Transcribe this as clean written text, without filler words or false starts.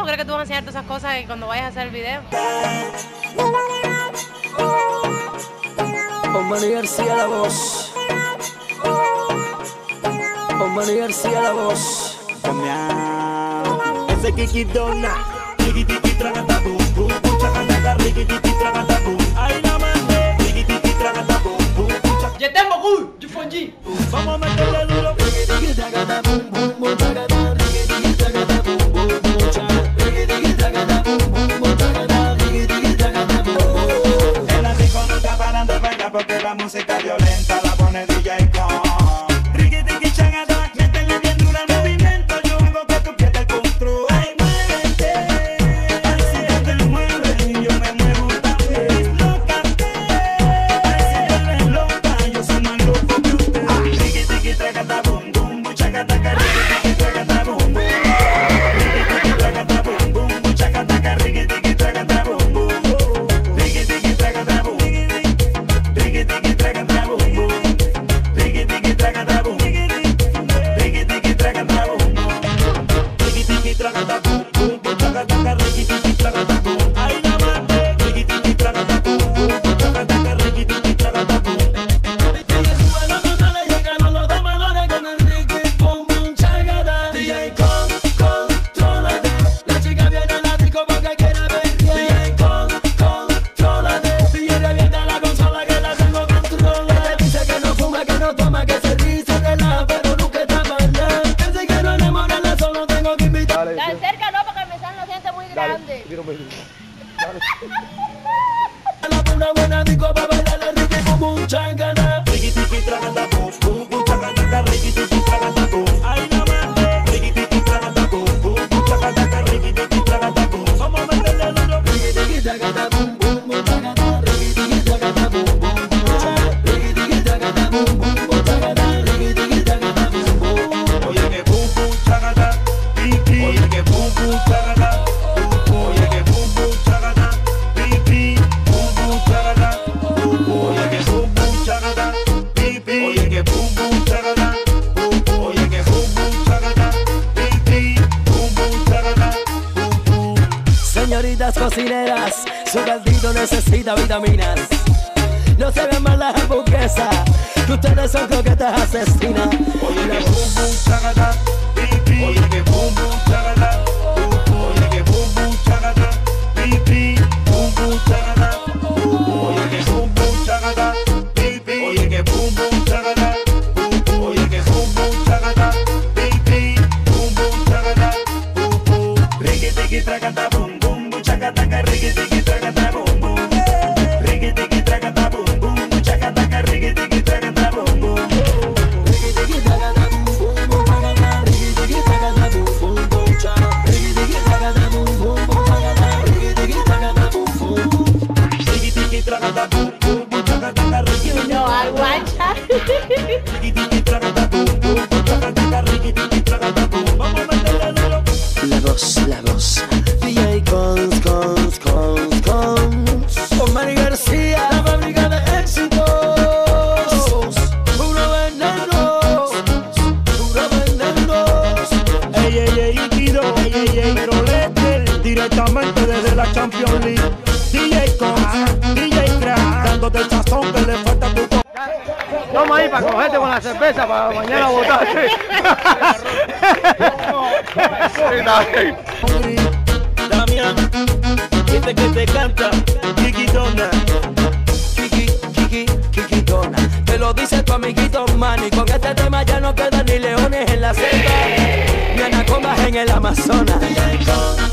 ¿Cómo crees que tú vas a enseñar todas esas cosas cuando vayas a hacer el video? Omani García la voz. Omani García la voz. Ese Kiki Dona. Tiki tiki tragata boom boom boom chacata riki tiki tragata boom. Ahí la mandé. Tiki tiki tragata boom boom boom chacata. Je t'aime beaucoup, du Fonji. Vamos a meterle duro. Tiki tiki tragata boom boom boom chacata riki tiki tragata boom boom boom chacata. Riki tiki tragata boom boom boom chacata riki tiki tragata boom boom. El amigo no está parando de bailar porque la música violenta la pone DJ Con. Riki tiki chacata, métele bien duro al movimiento. Yo hago que tú pierdas el control. Ay, muévete. Ay, si tú te mueves, yo me muevo también. Dislócate. Ay, si tú eres loca, yo soy más loco que usted. Riki tiki tragata boom boom boom chacata riki tiki tragata boom boom. Riki tiki tragata boom boom boom chacata riki tiki tragata boom boom. Riki tiki tragata boom. Riki tiki tragata boom boom. Riki tiki tragata boom. Riki tiki tragata boom boom. Riki tiki tragata boom boom boom chacata riki tiki tragata boom. Ahí la mandé. Riki tiki tragata boom boom boom chacata riki tiki tragata boom. Ella sube los totales, llegaron los domadores con el Ricky boom boom chacata. DJ contrólate. La chica viene a la disco porque quiere ver bien. Contrólate. DJ revienta la consola que la tengo controlada. Dice que no fuma, que no toma, que se ríe, se relaja, pero nunca está mal. Que si quiero enamorarla solo tengo que invitar. Tan cerca no, porque el mensaje lo siente muy grande. Una buena disco para bailar el Ricky boom boom chacata. Riki tiki tragata boom boom boom chacata riki tiki tragata boom. Ahí la mandé. Riki tiki tragata boom boom boom chacata riki tiki tragata boom. Vamos a meterle duro. Riki tiki tragata boom boom boom chacata riki tiki tragata boom boom boom chacata riki tiki tragata boom boom boom chacata riki tiki tragata boom boom. Oye que boom boom chacata Ricky. Oye que boom boom chacata. Oye que boom boom chacata Ricky. Boom boom chacata. Oye que boom boom chacata Ricky. Oye que boom boom chacata. Oye que boom boom chacata Ricky. Boom boom chacata. Señoritas cocineras, su caldito necesita vitaminas. No se ven mal las hamburguesas, que ustedes son coquetas asesinas. Oye que boom boom chacata Ricky. Oye que boom boom chacata. Oye que boom boom chacata Ricky. Boom boom chacata. Oye que boom boom chacata Ricky. Oye que boom boom chacata. Oye que boom boom chacata Ricky. Boom boom chacata. Ricky tiki tragata boom boom boom chacata Ricky tiki tragata boom boom. Ricky tiki tragata boom boom boom chacata Ricky tiki tragata boom boom. Ricky tiki tragata boom boom boom chacata Ricky tiki tragata boom boom boom chacata Ricky tiki tragata boom boom boom chacata Ricky tiki tragata boom boom. Ricky tiki tragata boom boom boom chacata Ricky tiki No, aguanta. Ricky tiki tragata boom boom boom chacata Ricky tiki tragata boom. Vamos a meterle duro. La voz. DJ Cons. Omani García, la fábrica de éxitos. Puro vendernos. Ey, Iquido, pero Letter, directamente desde la Champions League. DJ Con, DJ Crack, dándote el sazón que le falta a tu co. Vamos ahí para cogerte con la cerveza para mañana votar. Damián, este que te canta, Kiki Dona. Kiki Dona. Te lo dice tu amiguito Manny. Con este tema ya no quedan ni leones en la selva, ni anacondas en el Amazonas. DJ Con.